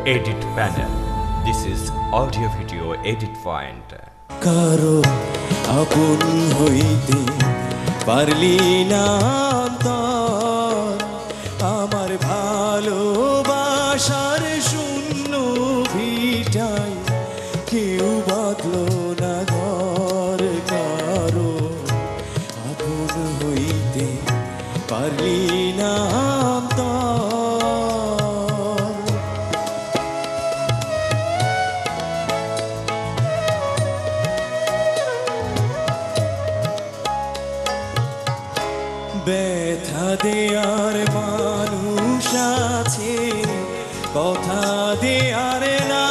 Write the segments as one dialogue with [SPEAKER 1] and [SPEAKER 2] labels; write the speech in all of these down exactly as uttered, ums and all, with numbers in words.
[SPEAKER 1] Edit Panel. This is audio video edit point.
[SPEAKER 2] কারো আপন হইতে পারলি না অন্তর, আমার ভালোবাসার শূন্য ভিটায় কেউ বাঁধলো না ঘর। কারো আপন হইতে পারলি না অন্তর। ব্যথা দেয়ার মানুষ আছে, কথা দেয়ার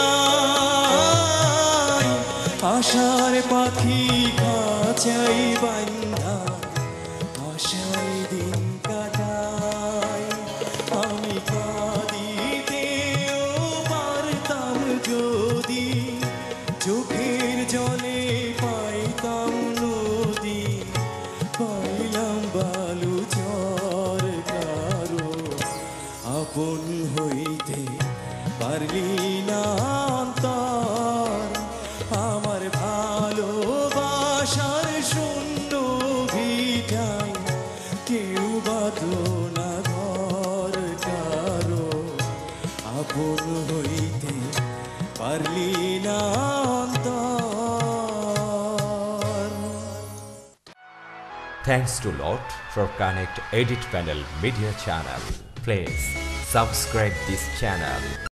[SPEAKER 2] নাই। আশার পাখি খাঁচাই বান্ধা আশায় দিন কাটাই। আমি কাঁদিতেও পারতাম যদি, চোখের জলে পাইতাম নদী। পাইলাম বালু চর। কারো আপন হইতে পারলি না অন্তর, আমার ভালোবাসার শূন্য ভিটায় কেউ বাঁধলো না ঘর। কারো আপন হইতে পারলি না অন্তর।
[SPEAKER 1] Thanks to Lot for Connect Edit Panel Media Channel. Please subscribe this channel.